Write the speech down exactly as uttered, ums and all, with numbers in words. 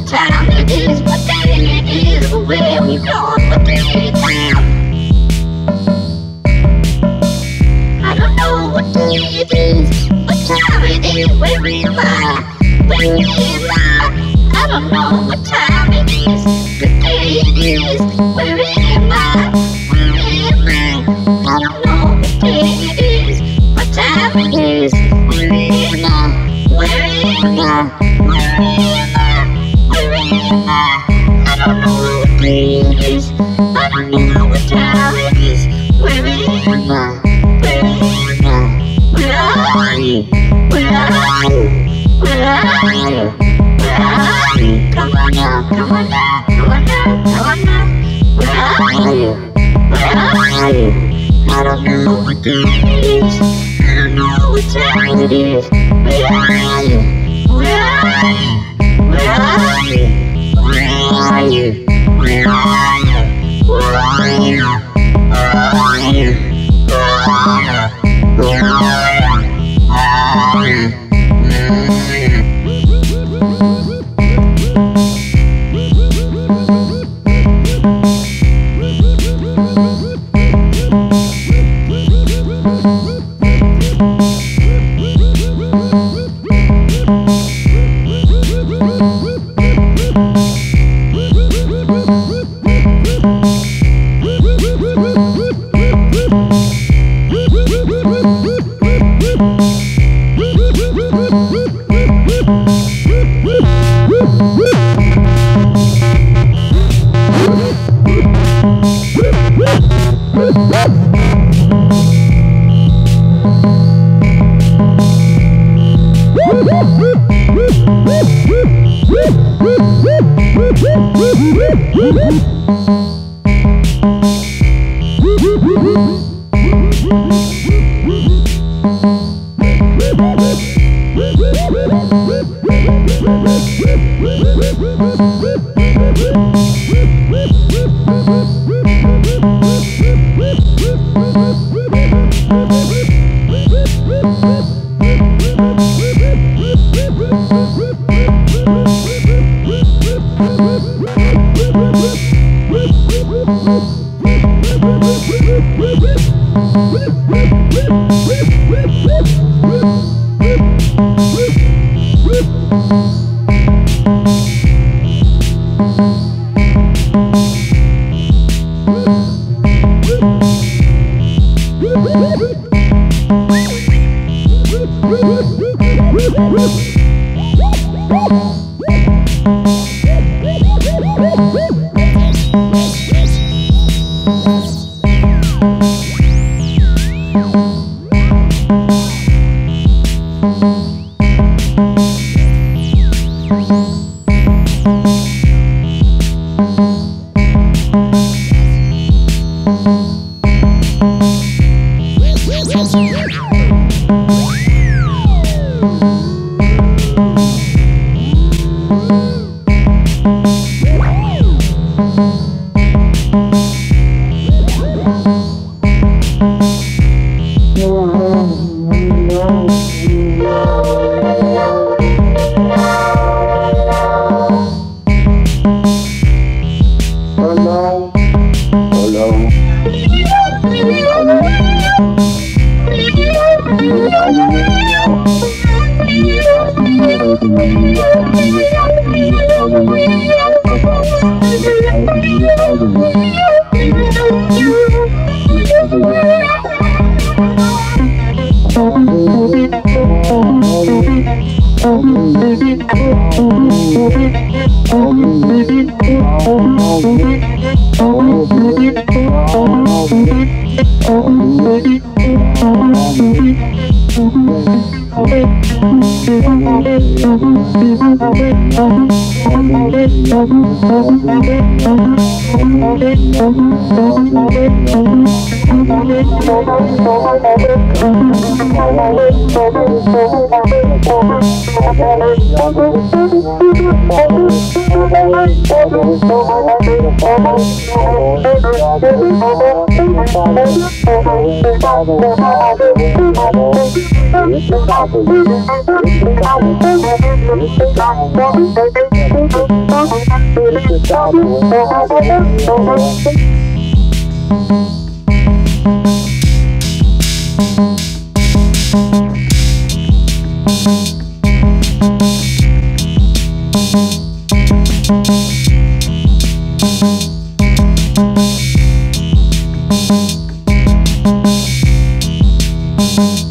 time it is, what day it is, or where we going, what day it is. I don't know what day it is, what time it is, where am I, where am I? I don't know what time it is, what day it is, where am I, where am I? I don't know what day it is, what time it is, where am I, where am I, where am I, where am I? I don't know what day it is, I don't know what time it is, where am I, where am I, where are you, where are you, where are you, where are you? Come on now, come on now, come on now, come on now, where are you, where are you? I don't know what day it is, I don't know what time it is, where are you, where are you, where are you, where are you, where are you, where are you, where are you, where are you, where are you, Thank you. Thank you.